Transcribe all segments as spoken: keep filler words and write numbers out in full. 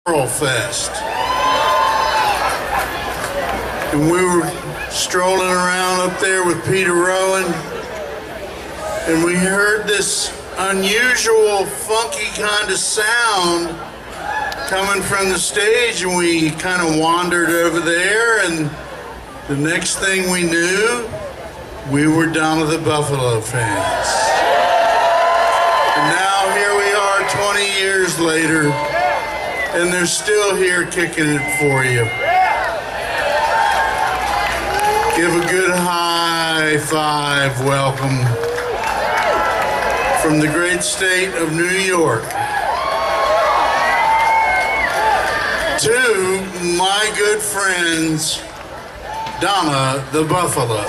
Fest. And we were strolling around up there with Peter Rowan, and we heard this unusual, funky kind of sound coming from the stage, and we kind of wandered over there, and the next thing we knew, we were down with the Buffalo fans. And now here we are twenty years later, and they're still here kicking it for you. Give a good high five welcome from the great state of New York to my good friends, Donna the Buffalo.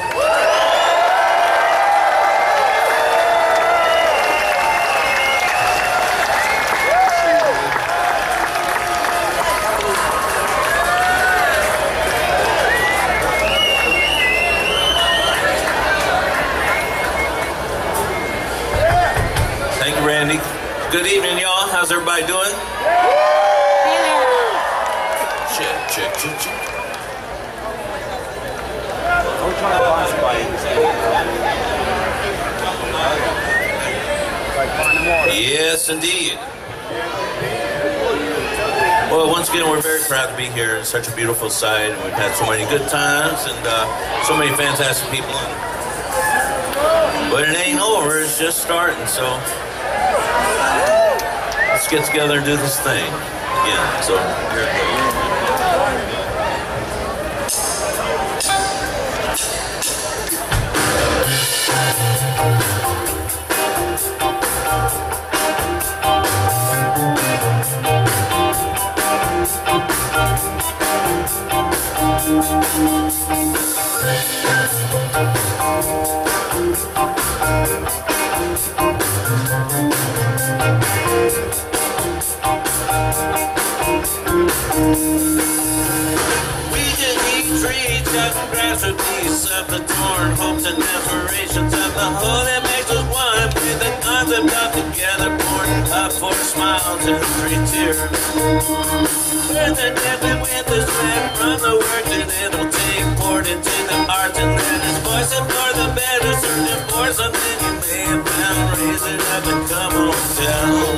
Good evening, y'all. How's everybody doing? Check, check, check, check. Yes, indeed. Well, once again, we're very proud to be here. It's such a beautiful sight, and we've had so many good times and uh, so many fantastic people. But it ain't over. It's just starting, so let's get together and do this thing again. So here it goes. A piece of the torn hopes and aspirations of the whole that makes us one. With the concept of together, born up for smiles and three tears. We're the devil with this rap from the work that it'll take, poured into the art and let his voice up for the better, searching for something you may have found. Raise it up and come on down.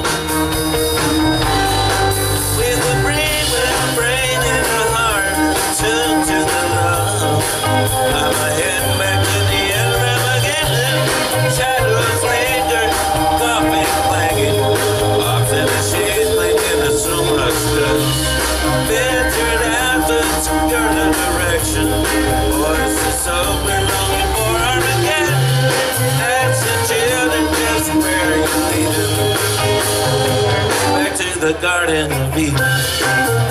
With a brain, with a brain and a heart, tuned to the love. I'm heading back to the end of Armageddon. Shadows linger, coffee clanging, box in the shade, blinking to so much dust. Ventured out to obscure the direction. Voices so we're longing for Armageddon. That's the children, just where you lead them. Back to the Garden of Eden.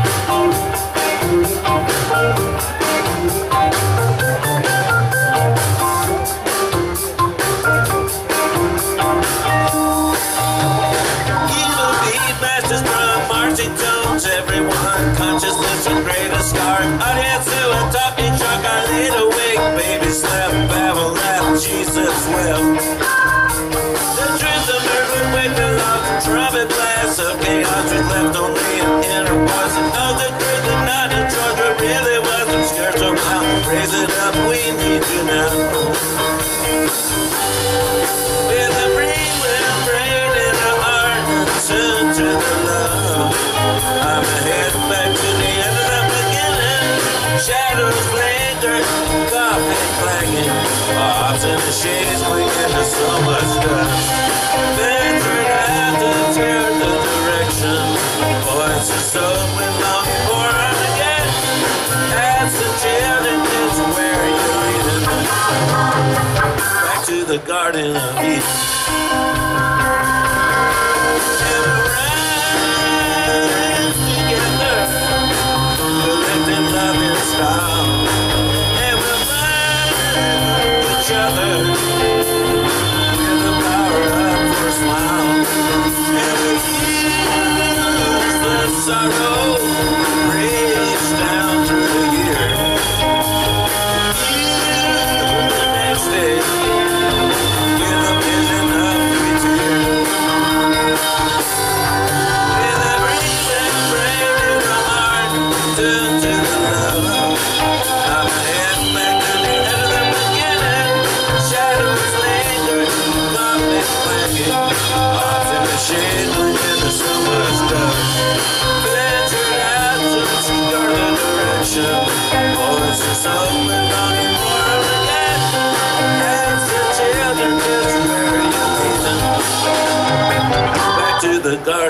Everyone, consciousness and greater scar. Audience to a talking truck, I laid awake. Baby slept, Babel laughed, Jesus wept. The truth of urban waking love, trumpet blasts of chaos. We left only an inner voice and know the truth and not in Georgia really was obscure. So now raise it up, we need you now. With a brain, with a brain and a heart, tuned to the love. I'm heading back to the end of the beginning. Shadows linger, coffee clanging, pops in the shades clinging to so much dust. Ventured out to tear the direction. Voices so we longing for Armageddon. That's the children, is where you're leading. Back to the Garden of Eden. And we'll find each other with the power of our smile. And we'll use the sorrow reach down through the year. You, the next day, get a vision of three tears. With a brain, with a brain.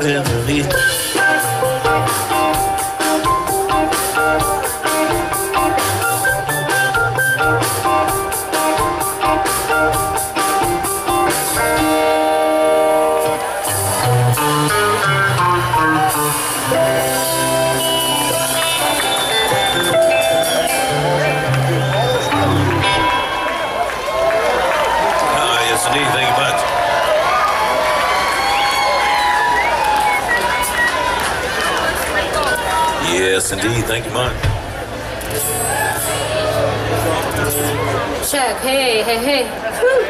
heart in the leaf. Yes, indeed. Thank you much. Check. Hey, hey, hey. Woo.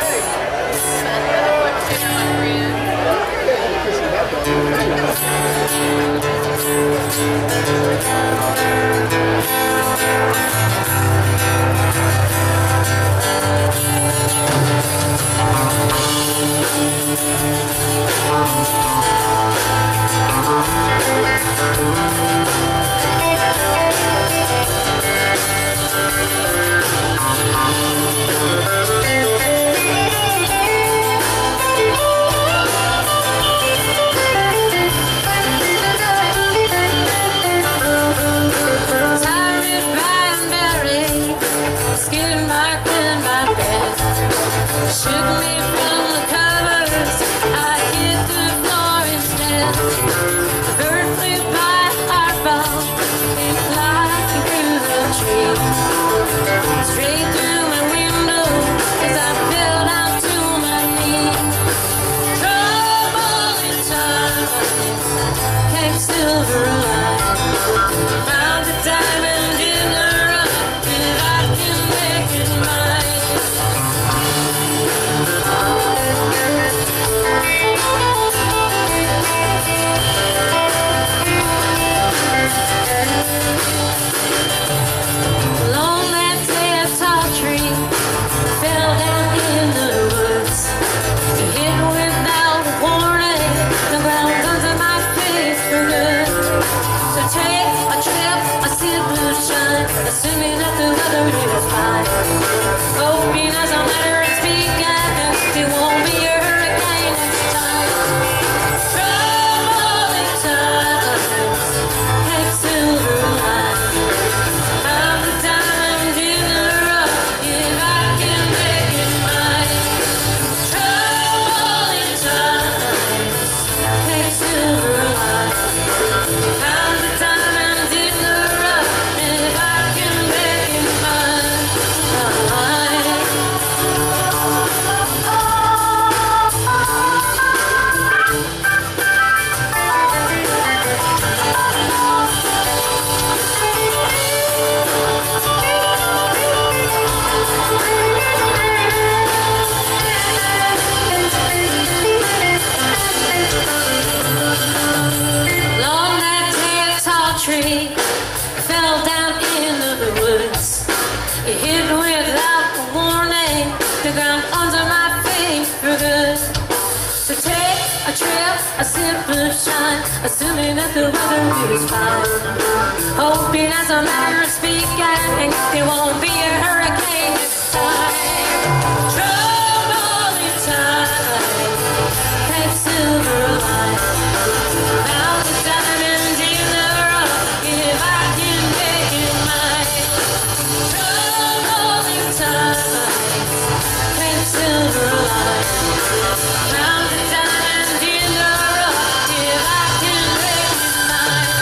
Shook me from the covers, I hit the floor instead. The bird flew by our ball, came flying through the tree. Straight through my window, as I fell down to my knees. Trouble in time, came silver line. Found a diamond in the rough, and I can make it mine. Along that dead tall tree, fell down in the woods. It hit without warning, the ground under my feet for good. So take a trip, I see the blue shine, assuming that the weather is fine. Hoping as I'll let her speak, and it won't be a hurricane next time. Trouble in times, take silver line. I'm the diamond in the rough, if I can make it mine. Trouble in times, take silver line. I'm the diamond in the rough, and if I can make it mine. Along that dead tall tree, fell down into the woods. It hit without warning, the ground under my feet for good. So take a trip, a sip of shine, assuming that the weather is fine. Hoping as a matter of speaking, it won't be a hurricane this time. Trouble in time, take silver line. Found the diamond in the rough, if I can make it mine. Trouble in time, take silver line. Found the diamond in the rough, if I can make it mine.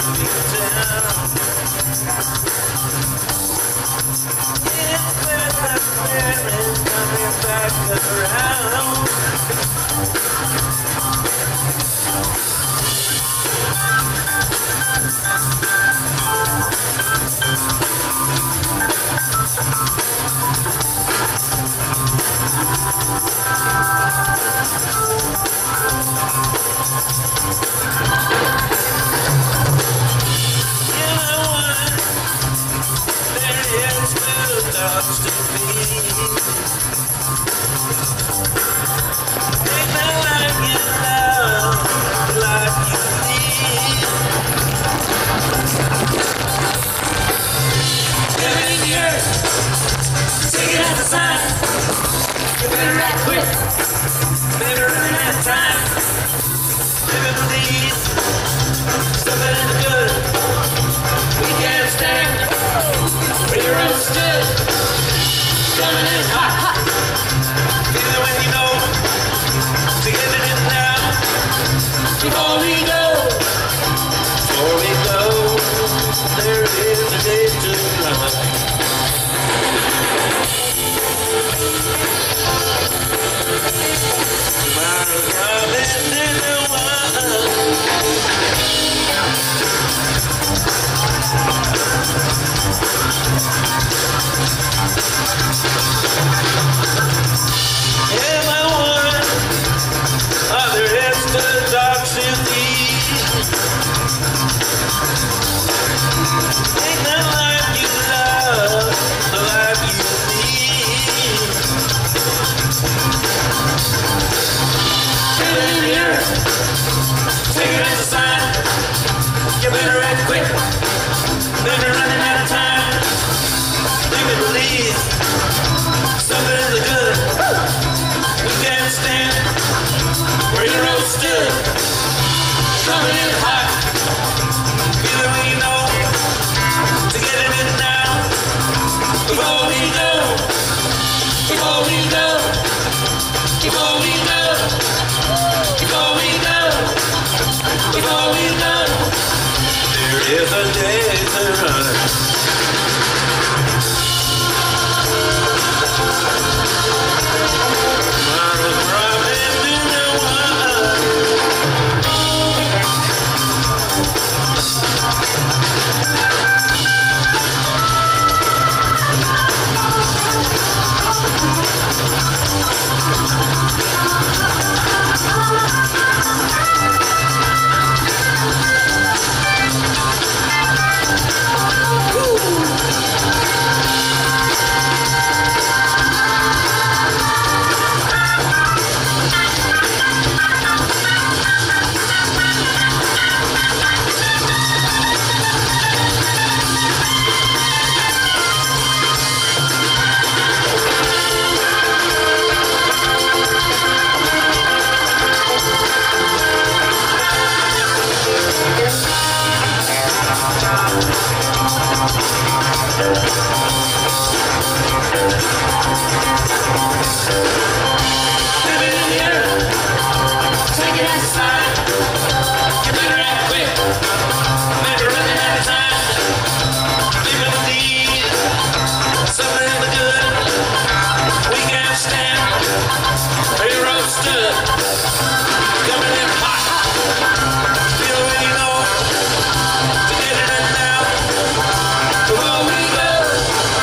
Before we go,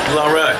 It was all right.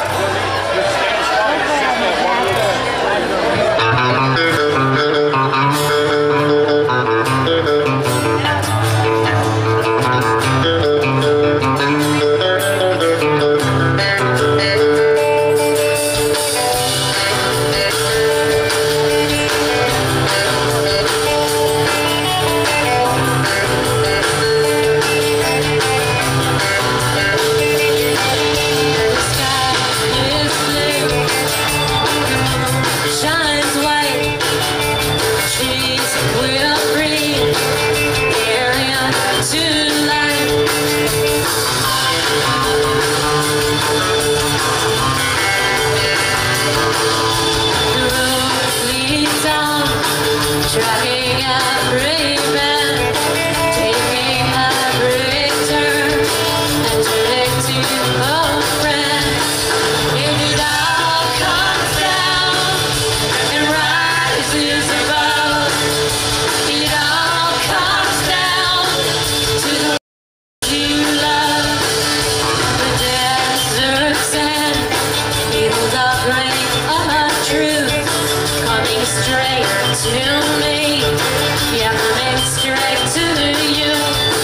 Tracking every bend, taking every turn, and turning to a friend. If it all comes down and rises above, it all comes down to the ones you love. The desert sand feels the grain of truth coming straight to me, yeah, coming straight to you.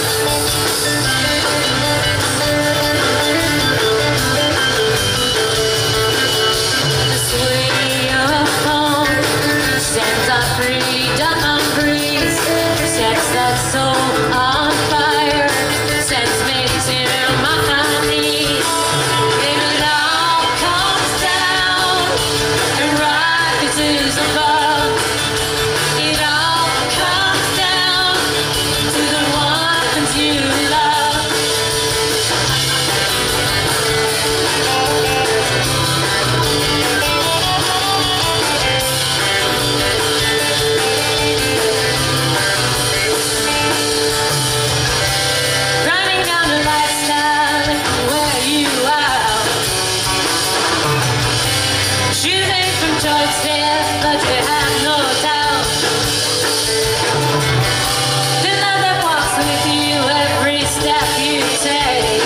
The sway of home sends a freedom breeze, sets the soul on fire, sends me to my knees. If it all comes down and rises above, it all comes down to the ones you love. Running down the lifestyle where you are, shooting from towards death, but you have no doubt. The love that walks with you every step you take,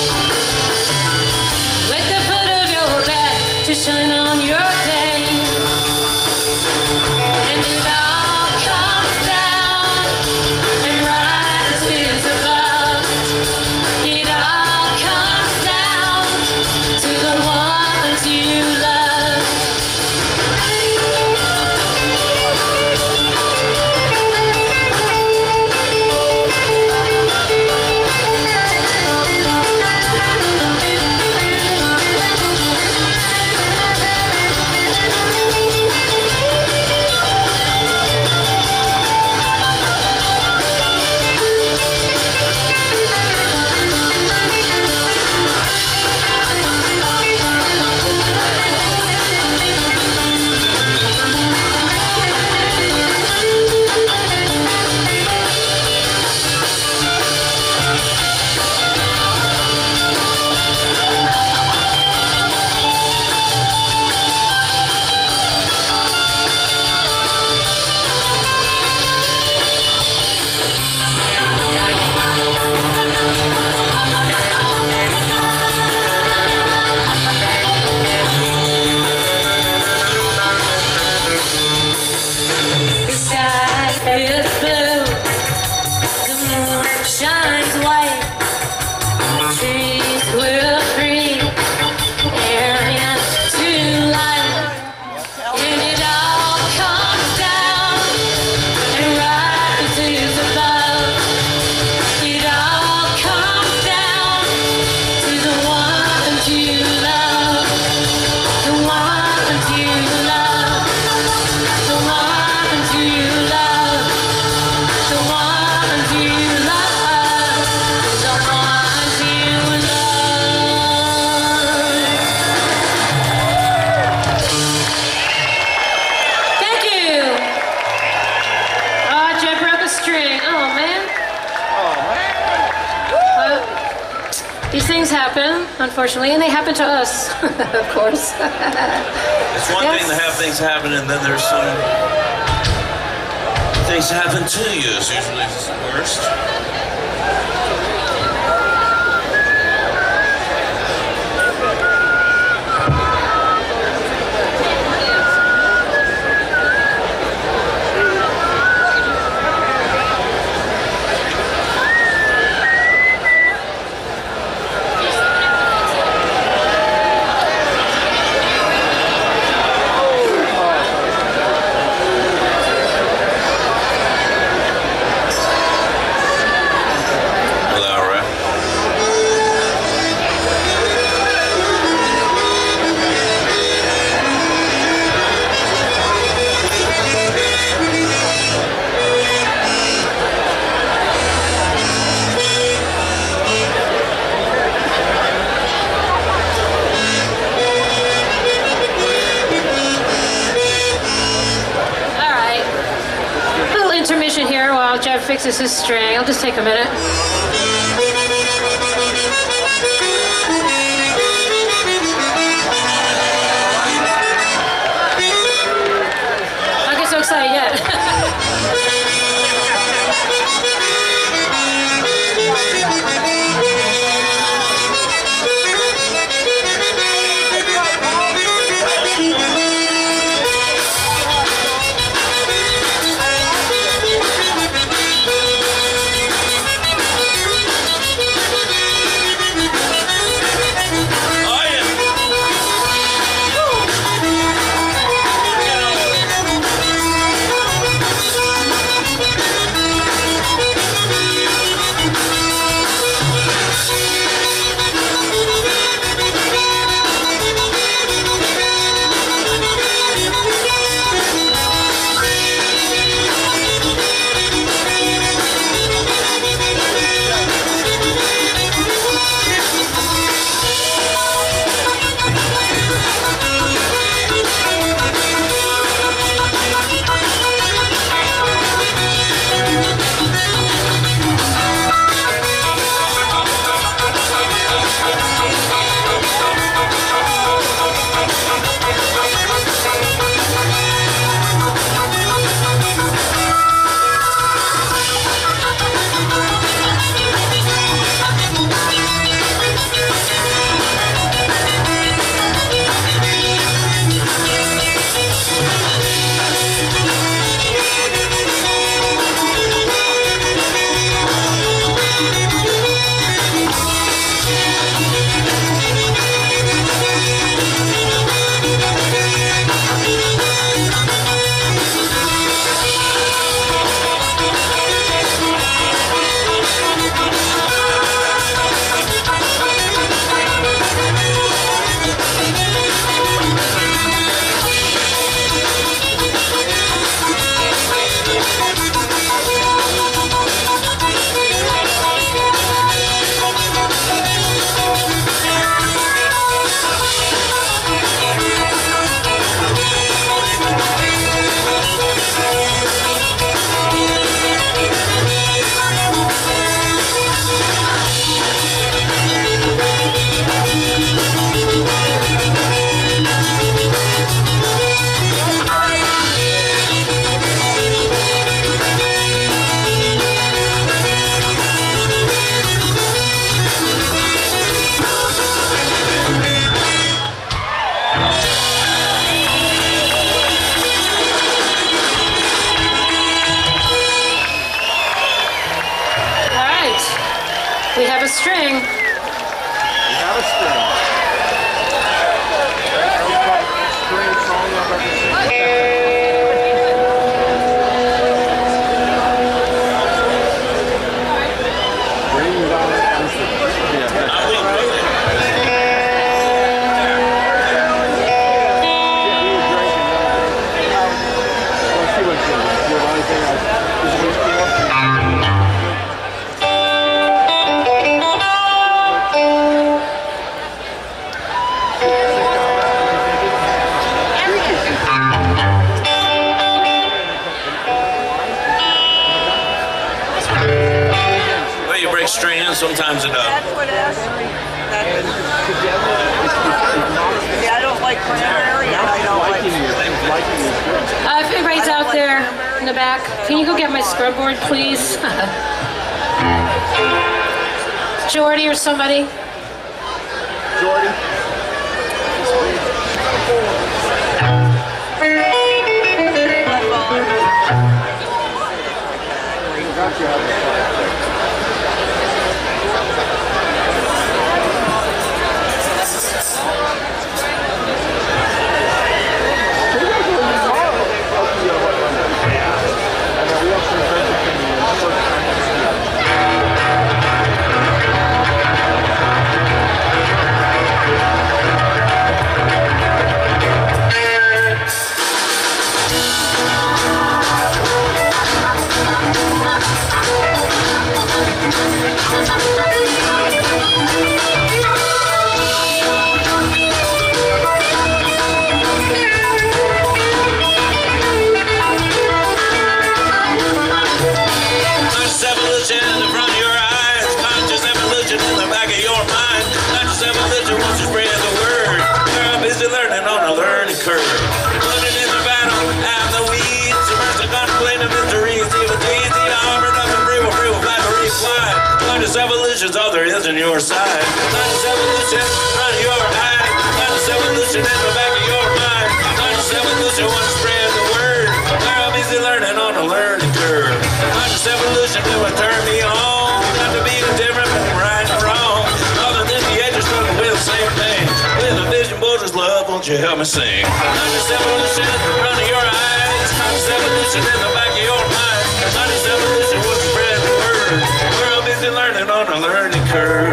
with the foot of your bed to shine on your day. And it all comes down and rises above. It all comes down to the ones you love. The sky is blue, the moon shines white, trees will free, air into light. And it all comes down and rises above. It all comes down to the ones you love, the ones you love, the ones you love, the ones you love, the ones you love. Thank you. Oh, Jeff broke a string. Oh, man. Well, these things happen, unfortunately, and they happen to us, of course. It's one Yes. thing to have things happen, and then there's some things happen to you. It's usually the worst. fixes his string. It'll just take a minute. Don't get so excited yet. We have a string. We have a string. String song about the Bring down string, sometimes it does. That's what it is. That's yeah, I don't like cranberry, and I don't like. Uh, if anybody's out there in the back, can you go get my scrub board, please? Jordy or somebody? Jordy. Conscious evolution's all there is in your side. Conscious evolution in front of your eye. Conscious evolution in the back of your mind. Conscious evolution wants to spread the word. I'm busy learning on a learning curve. Conscious evolution it will turn me on. Got to be the difference between right and wrong. Other than the age of struggle with the same thing. With a vision, boys, love, won't you help me sing? Conscious evolution in front of your eyes. Conscious evolution in the back of your mind. Conscious evolution wants to spread the word. We're all busy learning on a learning curve.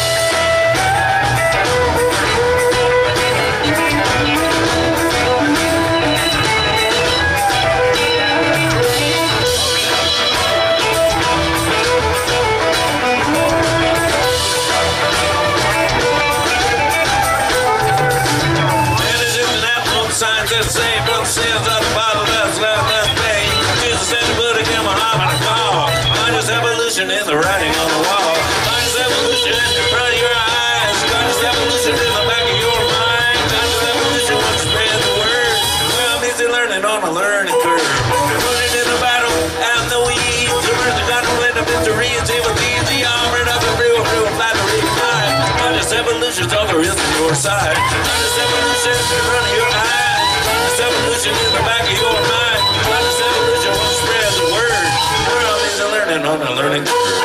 Signs that say, both sins of the Bible does love nothing. Jesus said to Buddha, give Muhammad a call. Conscious evolution in the writing on the wall. Conscious evolution in front of your eyes. Conscious evolution in the back of your mind. Conscious evolution wants to spread the word. Well, I'm busy learning on a learning curve. Running in the battle and the weeds. The words of God will end up into reeds. It was easy, armored up and real, real flattery. Conscious evolution's all there is on your side. Conscious evolution in front of your eyes. Conscious evolution in the back of your mind. Conscious evolution wants to spread the word. We're all busy learning on a learning curve.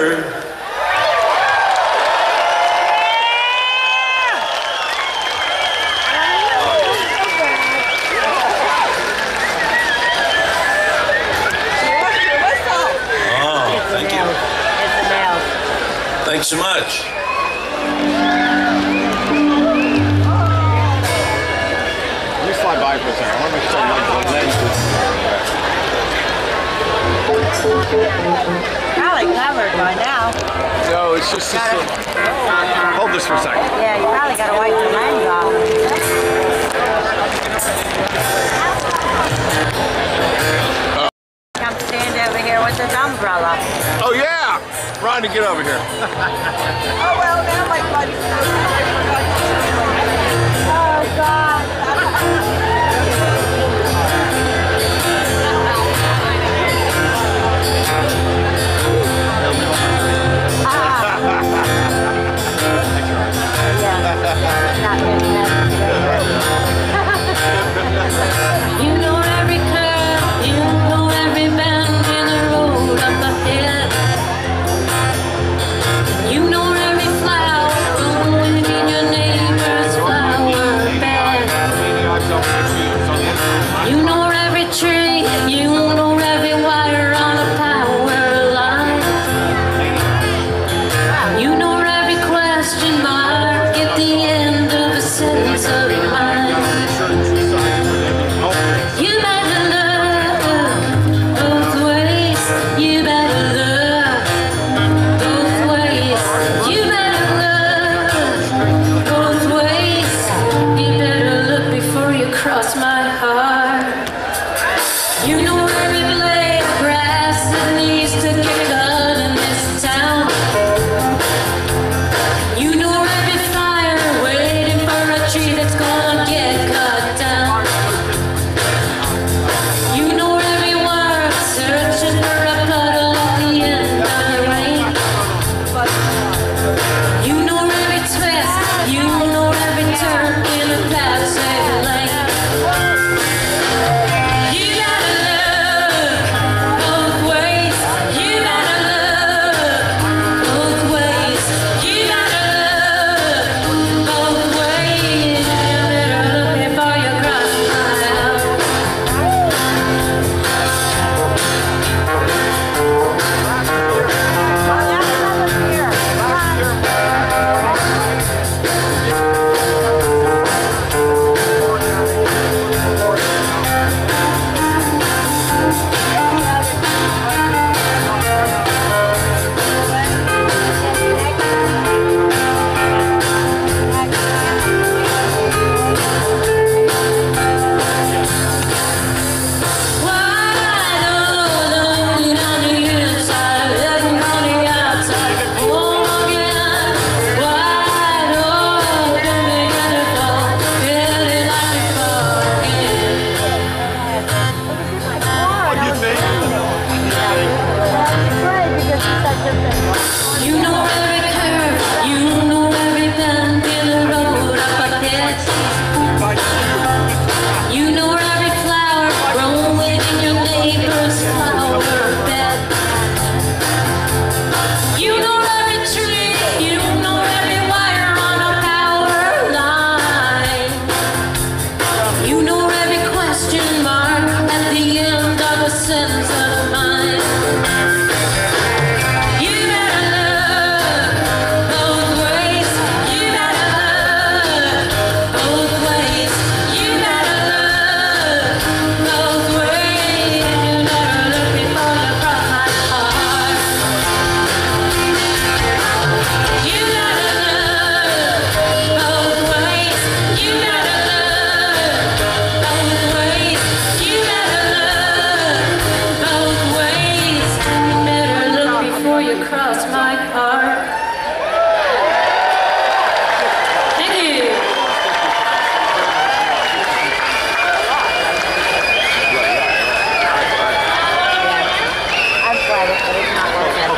Bird. Oh, thank you. It's the nails. Thanks so much. Let me slide by for a second. I want to make sure my legs Probably covered by now. No, it's just. It's a, hold this for a second. Yeah, you probably got to wipe your lens off. Come stand over here with his umbrella. Oh yeah, Ronnie, get over here. Oh well, now my buddy. Oh God. You know every curve, you know every bend in the road up ahead. You know every flower growing in your neighbor's flower bed. You know every tree, you know every wire on a power line. You know every question mark at the end of a sentence of mine. You better love both ways. You better love both ways. You better love both ways. You better look before you cross my heart. You know every blade of grass that needs to get cut in this town. You know every fire waiting for a tree that's gonna get cut down. You know every word searching for a puddle at the end of the rain. You know every twist, you know every turn in a passing lane. You gotta love both ways. You gotta love both ways. You gotta love both ways. You better look before you cross my path. Wide open on the inside, living on the outside. Home again. Wide open, begin to fall, feeling like before again. What do you think? You know every curve, you know every bend in the road up ahead. You know every flower growing in your neighbor's flower bed. You know every tree, you know every wire on a power line. You know every question mark at the end of a sentence of mine. You better love both ways. You better love both ways. You better love both ways. You better look before you cross my heart. You better love both ways. You better love both ways. You better love both ways. You better look before you cross my heart. Thank you. I've tried it, but it's not working.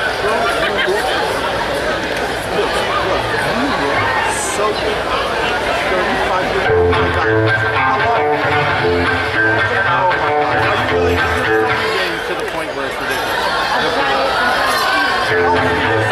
So good. thirty-five years old. Oh my God. How long? Oh my God. Are you really? You're really getting to the point where it's ridiculous. I'm trying to.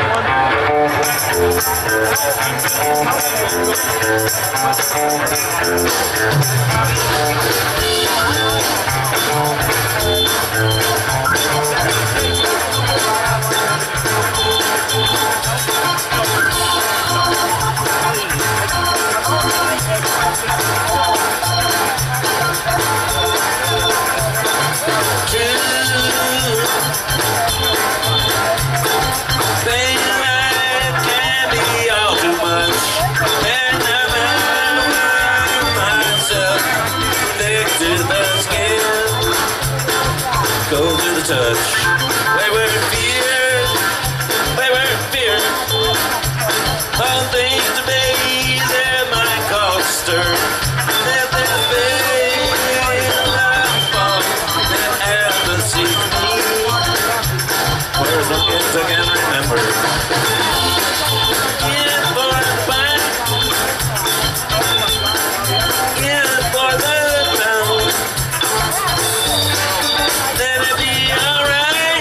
Go to the touch. Wayward fear, wayward fear. All things to be, there might cost her. Let them be, that fall, that ever see me. Where's the kids I can remember? Yeah, for the fight. Yeah, for the pound. Let it be alright.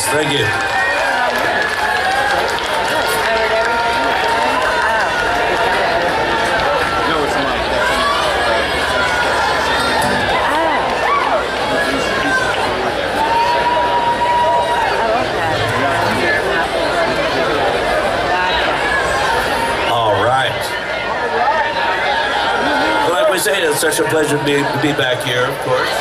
Thank you. No, it's not. All right. Well, like we say, it's such a pleasure to be, to be back here, of course.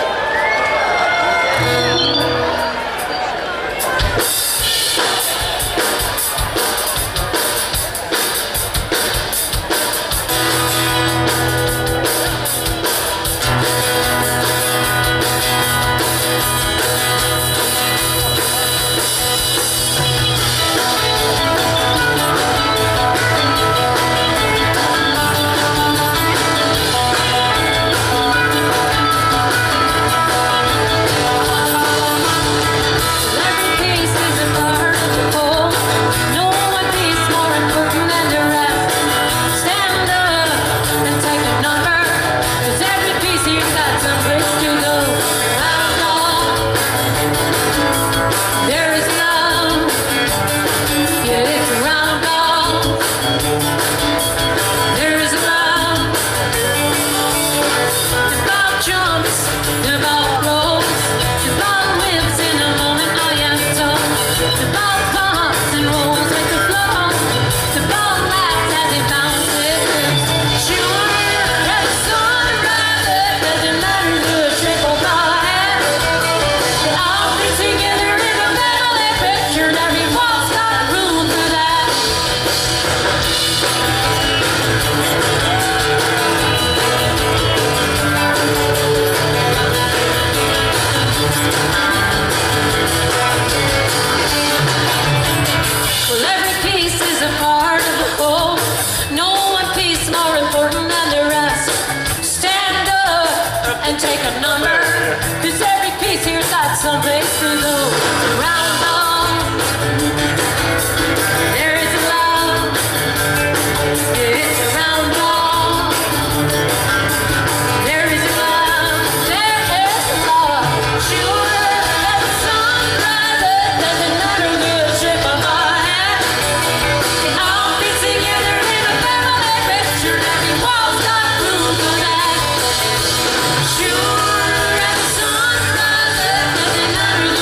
Sure as the sun rises, doesn't matter.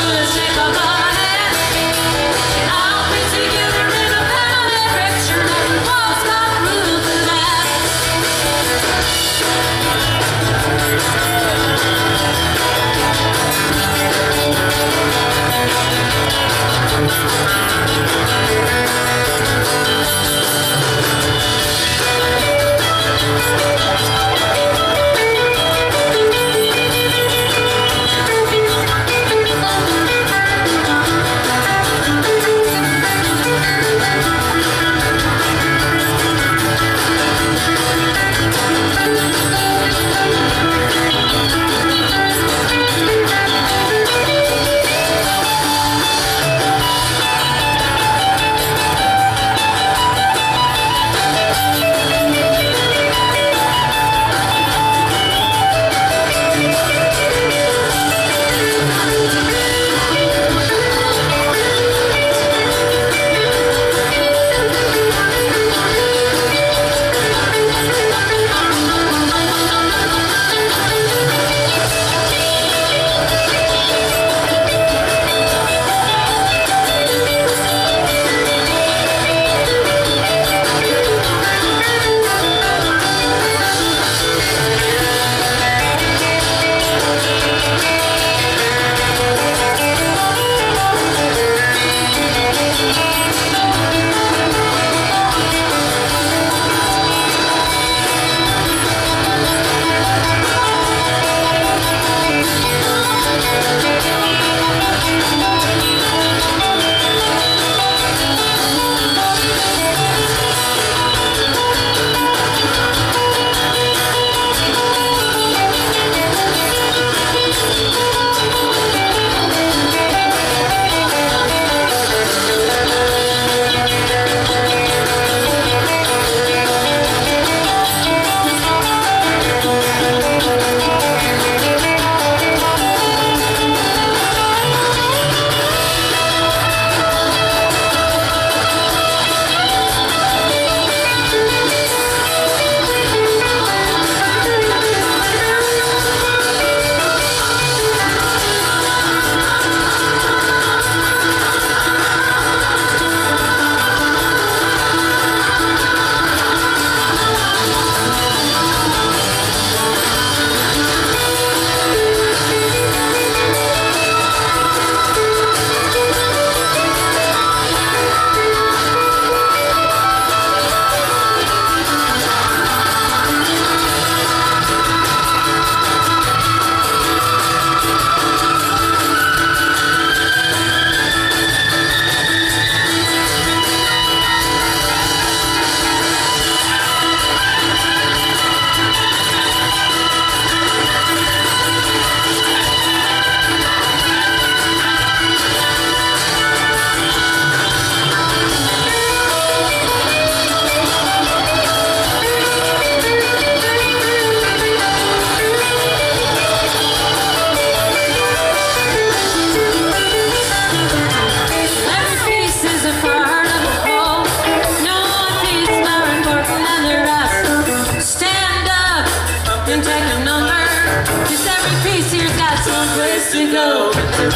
you go.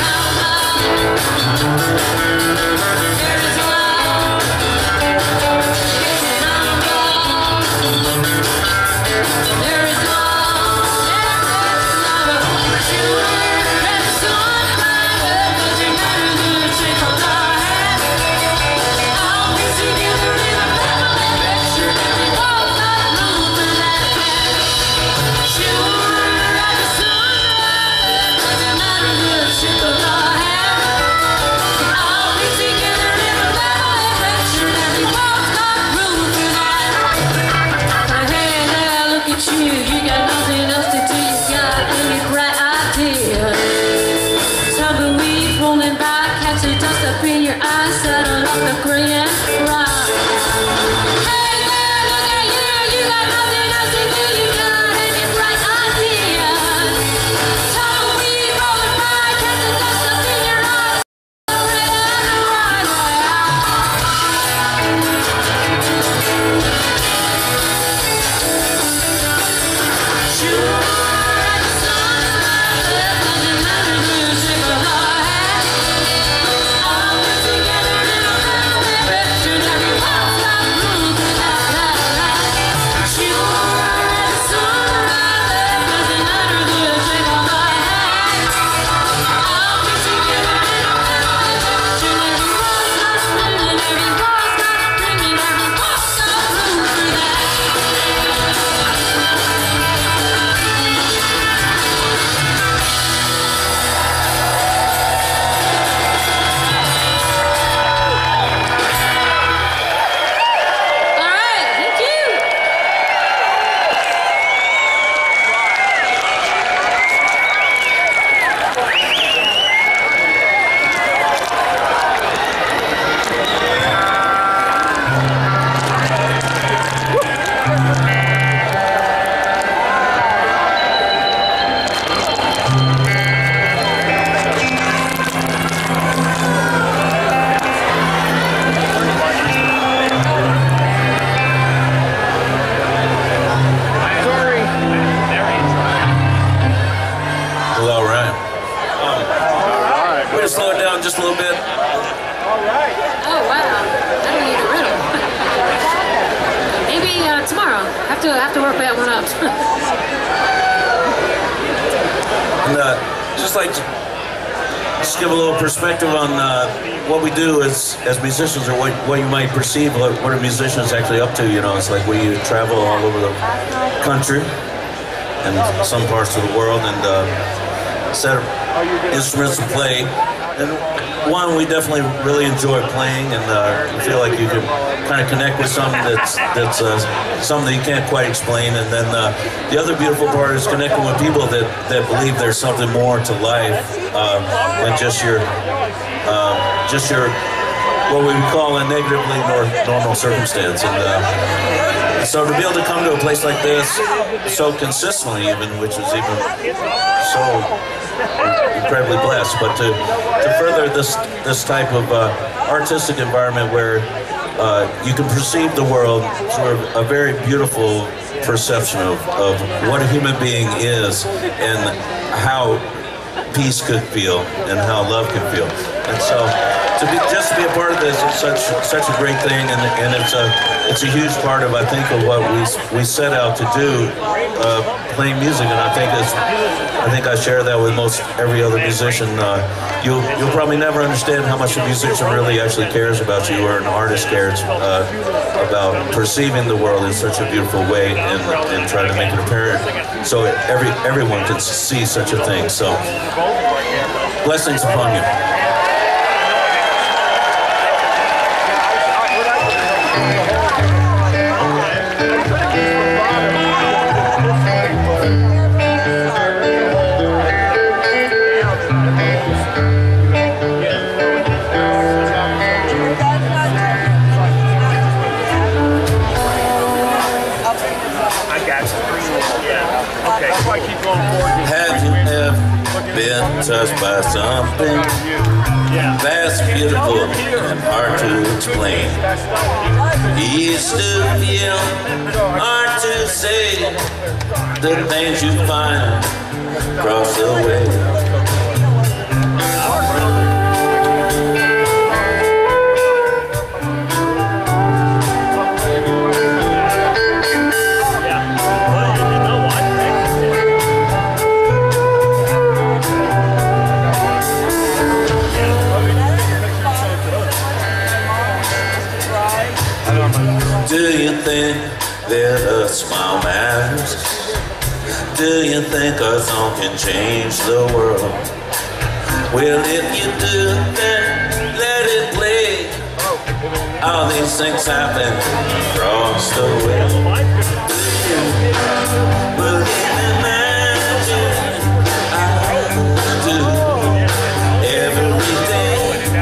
There is love. There is love. But you and the sun in my head, doesn't matter the shape of the head. I'll be together in a family picture, and we both got room for that. Sure as the sun rises, doesn't matter the shape of the head. I'll be together in a family picture, and we both got room for that. Hey now, look at you, you got nothing else to do, you got any bright idea. Tumbleweed rolling by, catch the dust up in your eyes, settle up the gray and cry. Hey there, look at you, you got nothing else to do, you got any bright idea. Tumbleweed rolling by, catch the dust up in your eyes, settle up and cry. Sure as the sun rises, doesn't matter the shape of the head. All we're together in a family picture, and we both got room for that. Sure as the sun rises, doesn't matter the shape of the head. All we're together in a family picture, and we both got room, and we both got dreaming, and we both got room for that. All right, thank you. Sorry. Well, all right. All right. We're gonna slow it down just a little bit. All right. Oh wow, I don't need a riddle. Maybe uh, tomorrow. Have to have to work that one up. And uh, just like to just give a little perspective on uh, what we do as as musicians, or what, what you might perceive what, what a musician is actually up to. You know, it's like we travel all over the country and some parts of the world, and uh, set up instruments and play. And one, we definitely really enjoy playing, and uh, you feel like you can kind of connect with something that's that's uh, something that you can't quite explain. And then uh, the other beautiful part is connecting with people that, that believe there's something more to life uh, than just your uh, just your what we would call a negatively nor- normal circumstance. And uh, so to be able to come to a place like this so consistently, even, which is even so incredibly blessed, but to, to further this this type of uh, artistic environment where uh, you can perceive the world through a very beautiful perception of, of what a human being is, and how peace could feel, and how love can feel. And so to be just to be a part of this is such such a great thing, and, and it's a it's a huge part of, I think, of what we we set out to do, uh, playing music. And I think it's I think I share that with most every other musician. Uh, you'll you'll probably never understand how much a musician really actually cares about you, or an artist cares uh, about perceiving the world in such a beautiful way, and and trying to make it apparent so every everyone can see such a thing. So blessings upon you. Have you ever been touched by something that's beautiful and hard to explain? Easy to feel, hard to say the things you find across the way. that a smile matters? Do you think a song can change the world? Well, if you do, then let it play. All these things happen across the way. Believe in magic, I do. Every day,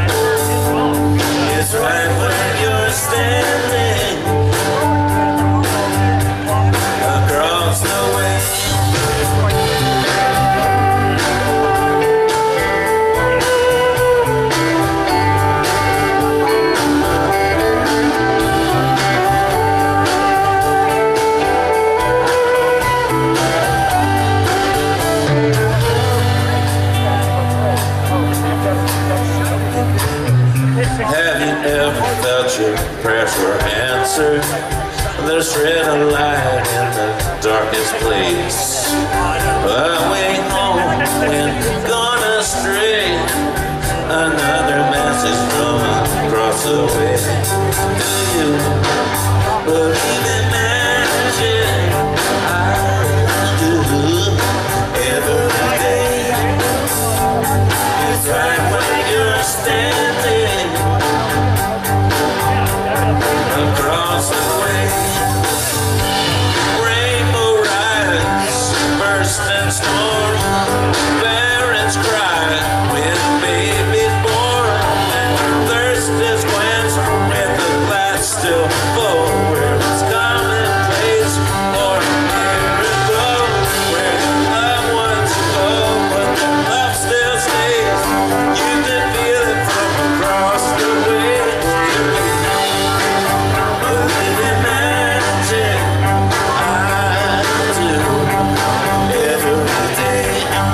it's right where you're standing, across the way. Have you ever felt your prayers were answered? There's red a light in the darkest place. Away home and gone astray. Another message from across the way. Do you believe in magic? I do. Every day, it's right where you're standing, across the way. Rainbow rise, burst and storm. Parents cry when baby's born. Thirst is quenched with the glass still full, where it's commonplace or a miracle, where the loved ones go, but the love still stays. You can feel it from across the way. Believe in magic, I do. Every day,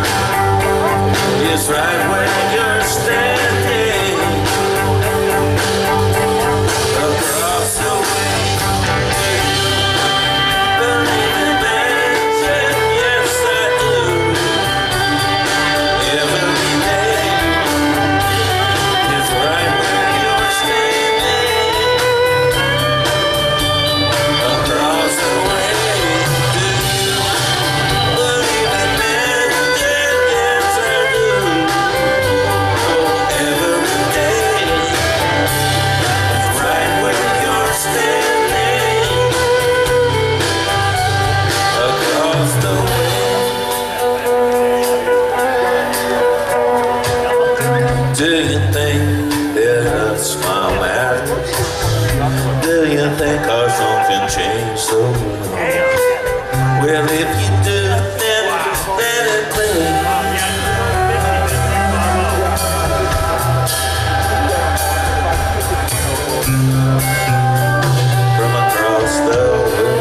it's right where you're standing, across the way. Believe in magic, yes I do. Every day, it's right where you're standing, across the way. Do you believe in magic? Yes I do. Every day, it's right where you're standing, across the way. Do you think that a smile matters? Do you think our song can change the world? Well, if you do, then let it play. From across the way.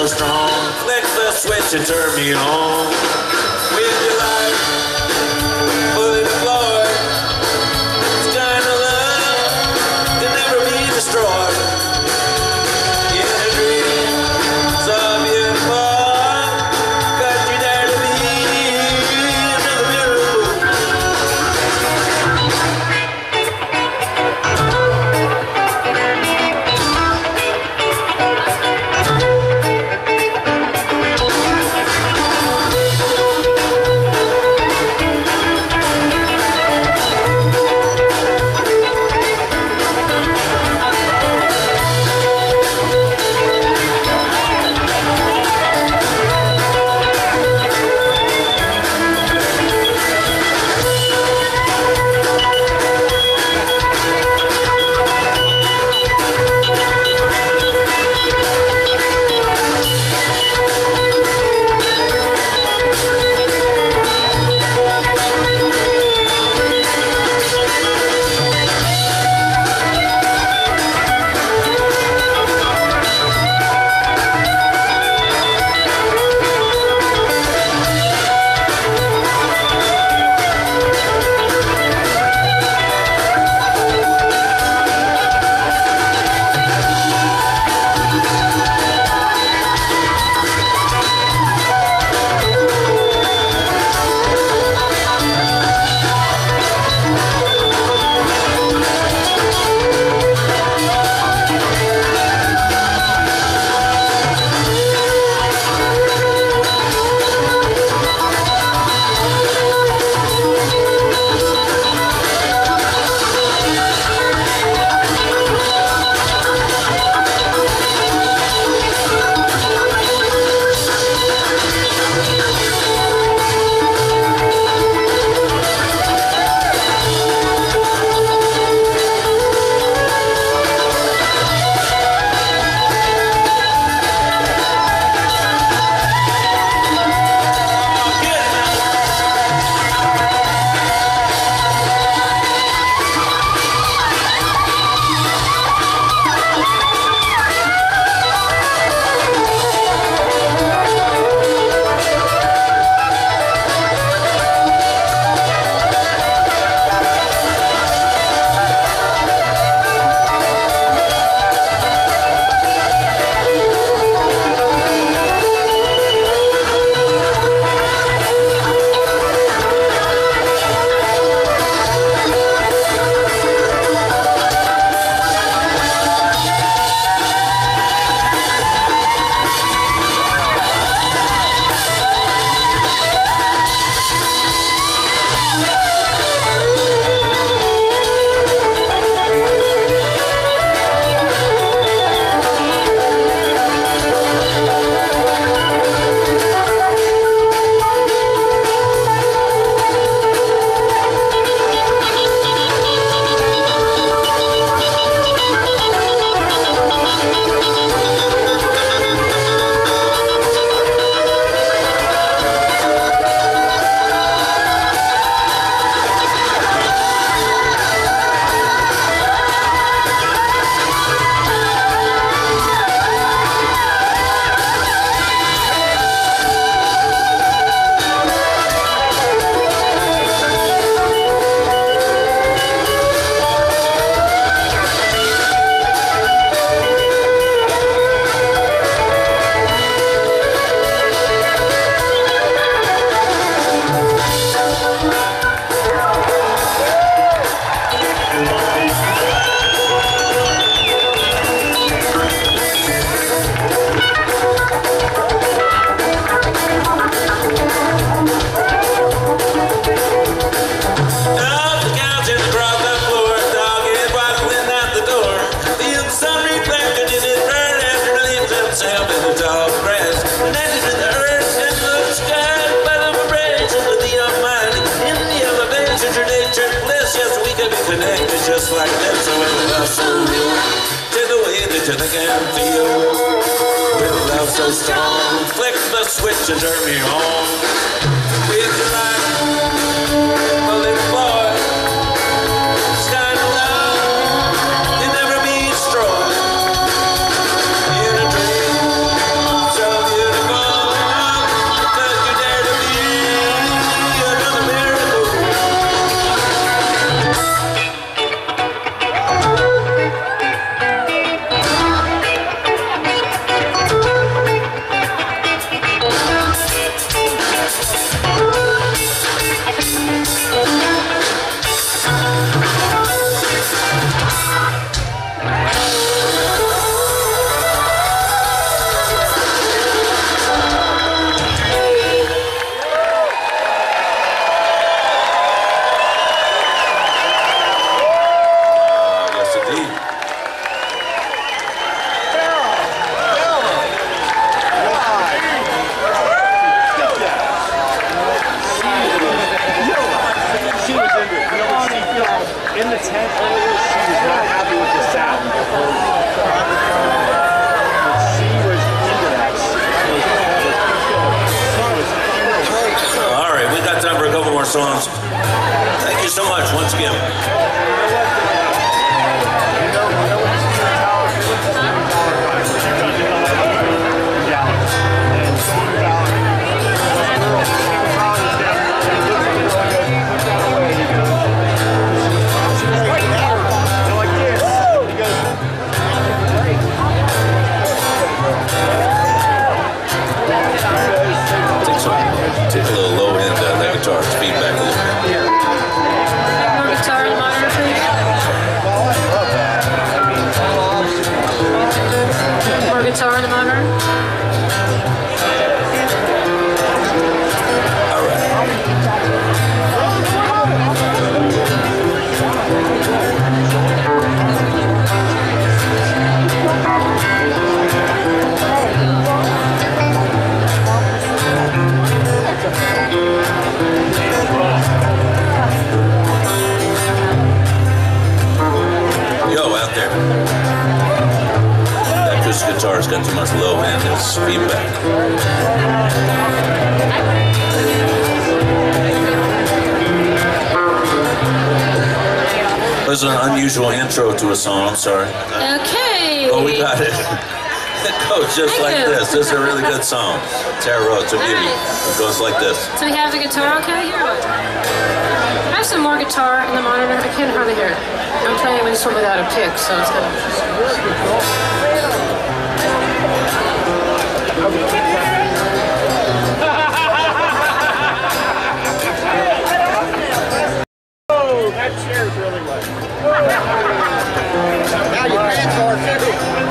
so strong. Flick the switch and turn me on. With your light, bullet floor. This kind of love can never be destroyed. In a dream so beautiful, got you there to be another miracle. just like that, so with love so real, take the way that you think and feel. With love so strong, flick the switch and turn me on. With your light, bullet boy, this kind of love can never be destroyed. In a dream so songs. Thank you so much once again. Take a little low end on that guitar, feedback a little bit. More guitar in the monitor, please. More guitar in the monitor. All right. Yo, out there. That acoustic guitar's got too much low end. It's feedback. It was an unusual intro to a song. I'm sorry. Okay. Oh, we got it. It goes just Thank like you. this. This is a really good song. Tara wrote to give you. It goes like this. So we have the guitar okay here? What? I have some more guitar in the monitor. I can't hardly hear it. I'm playing with this one without a pick, so it's gonna. Oh, that chair's really wet. Now your pants are too.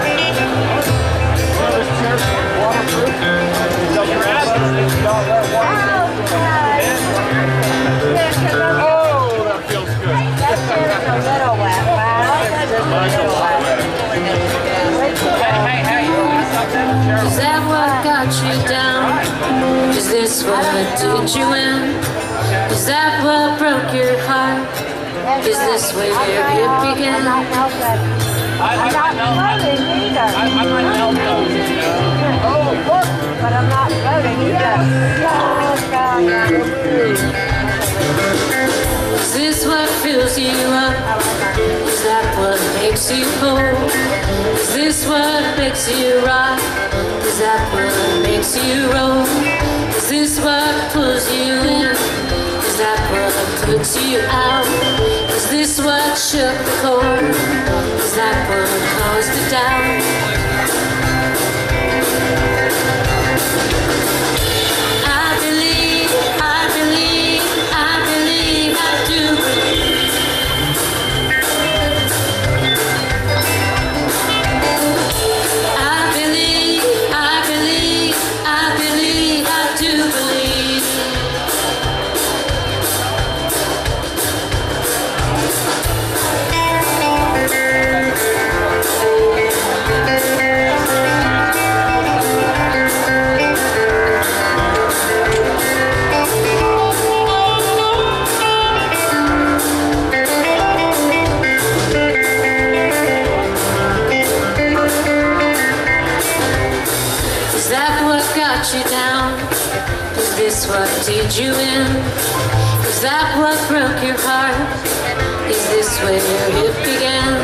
This chair's waterproof. So your ass is don't let water. Oh, that feels good. That chair is a little wet. Wow. Mine's a lot wet. Hey, hey, you want something? Is that what got you down? Is this what did you in? Is that what broke your heart? Is this where it began? I'm not voting either. I might help those. Oh, look. But I'm not voting either. Oh, God. Is this what fills you up? Is that what makes you whole? Is this what makes you rock? Is that what makes you roll? Is this what pulls you in? Is that what puts you out? Is this what shook the core? Is that what caused the doubt? I believe, I believe, I believe, I do believe. I believe, I believe, I believe, I do believe. Is that what got you down? Is this what did you in? Is that what broke your heart? Is this where it began?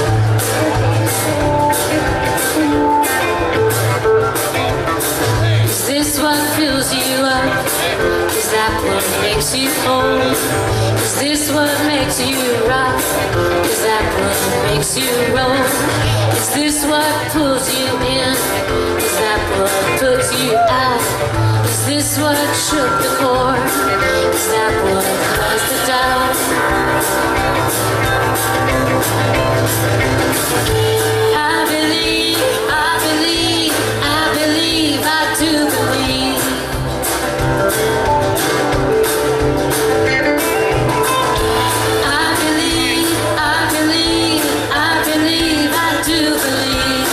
Is this what fills you up? Is that what makes you whole? Is this what makes you rock? Is that what makes you roll? Is this what pulls you in? Is that what puts you out? Is this what shook the core? Is that what caused the doubt? I believe, I believe, I believe, I do believe. I believe, I believe, I believe, I do believe.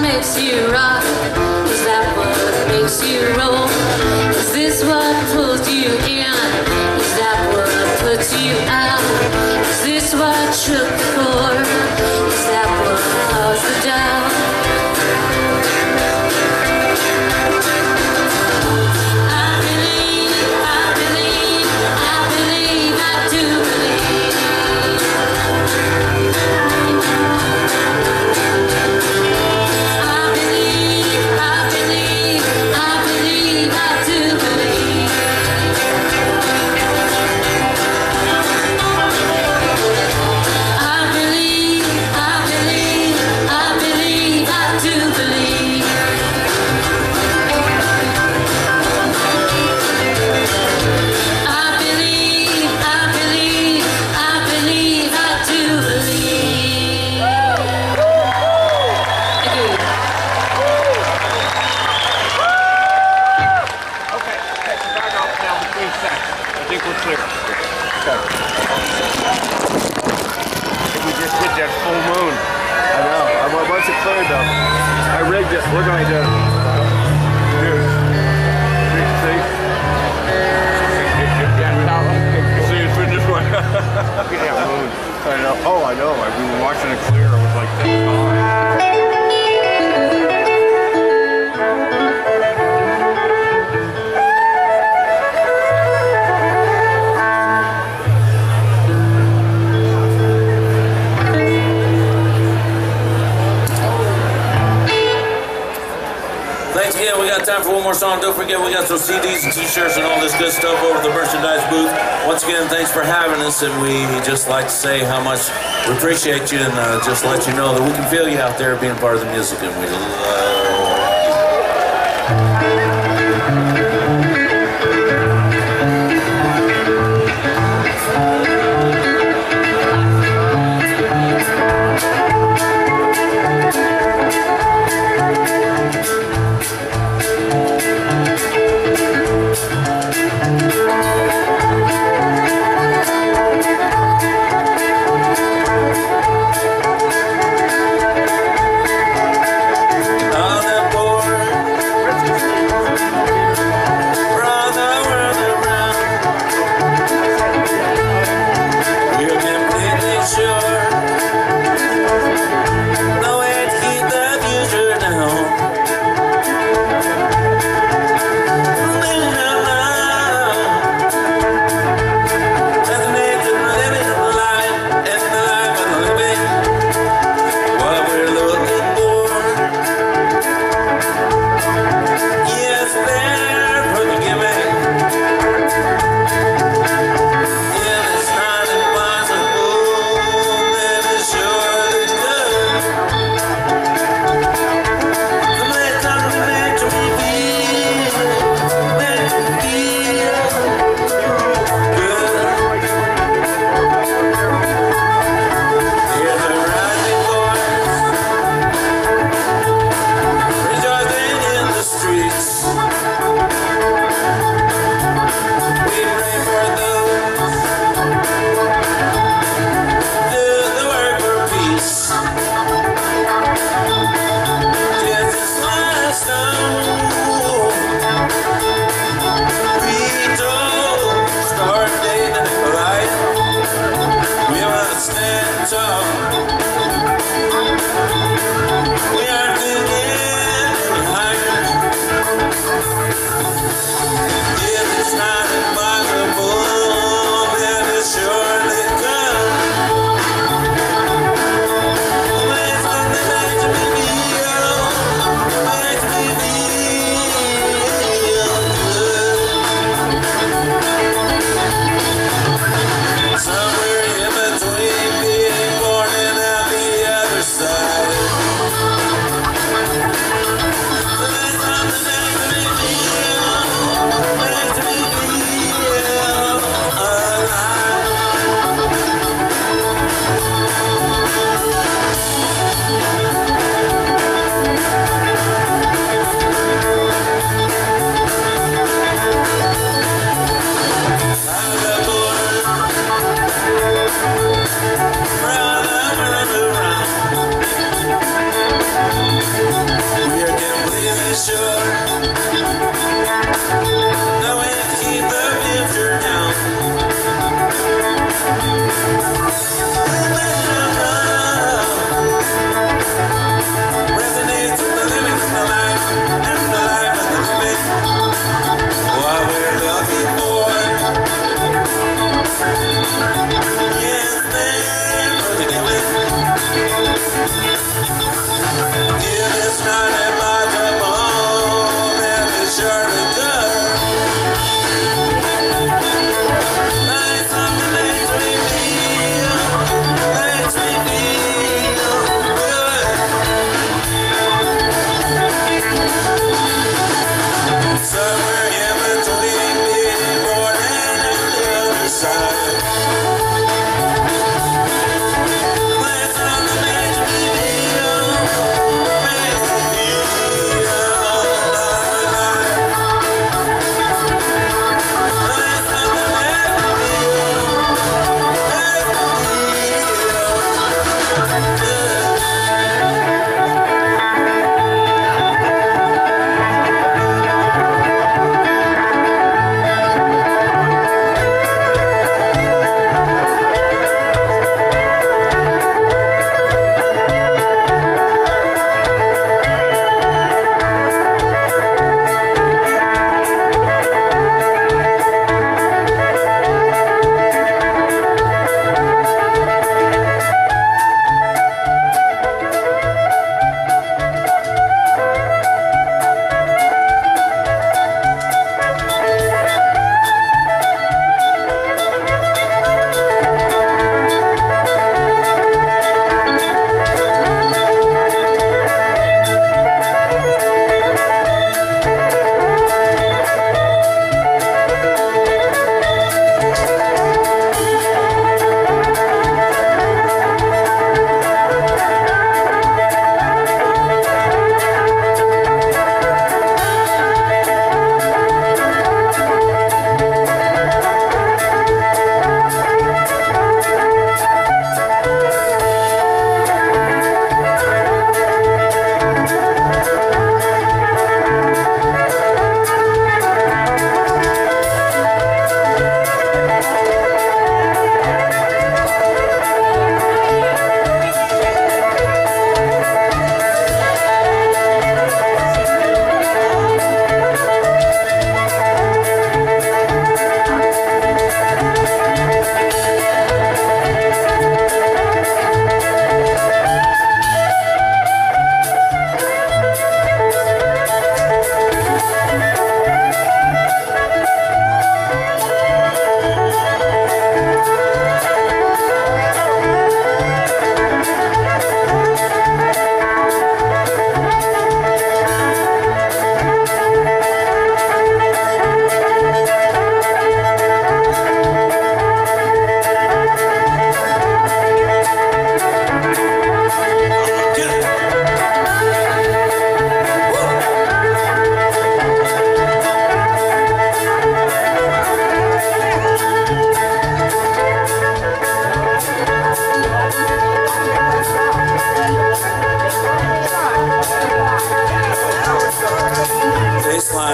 makes you rock? Is that what makes you roll? Is this what pulls you in? Is that what puts you out? Is this what shook the core? Is that what caused the doubt? I believe, I believe, I believe, I do believe. I believe, I believe, I believe, I do believe. I believe, I believe, I believe, I do believe. I believe, I believe, I believe, I do believe. Thank you. Okay, take the bag off now between sections. I think we're clear. Okay. We just hit that full moon. I know. I, well, once it cleared though, I rigged it. We're going to Dude. See? See, it's been this way. Look at that moon. I know. Oh, I know. I, we were watching it clear. It was like this high. Thanks again. We got time for one more song. Don't forget, we got some C Ds and T-shirts and all this good stuff over at the merchandise booth. Once again, thanks for having us, and we just like to say how much we appreciate you, and uh, just let you know that we can feel you out there being part of the music, and we love on that board.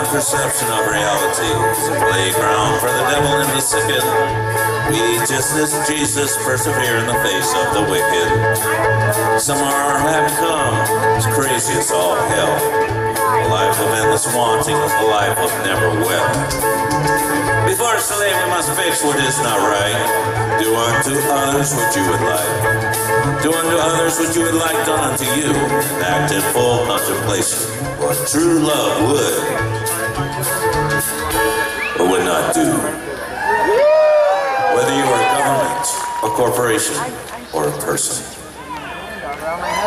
and perception of reality is a playground for the devil and the sicken. We, just as Jesus, persevere in the face of the wicked. Some are having come, it's crazy as all hell. A life of endless wanting, a life of never well. Before slave, we must fix what is not right. Do unto others what you would like. Do unto others what you would like done unto you, and act in full contemplation what true love would or would not do. Whether you are a government, a corporation, or a person.